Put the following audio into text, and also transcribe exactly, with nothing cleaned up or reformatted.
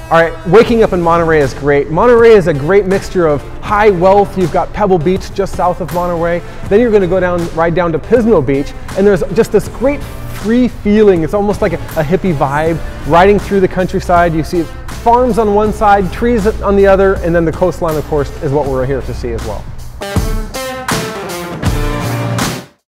All right, waking up in Monterey is great. Monterey is a great mixture of high wealth. You've got Pebble Beach just south of Monterey. Then you're gonna go down, ride down to Pismo Beach, and there's just this great free feeling. It's almost like a, a hippie vibe. Riding through the countryside, you see farms on one side, trees on the other, and then the coastline, of course, is what we're here to see as well.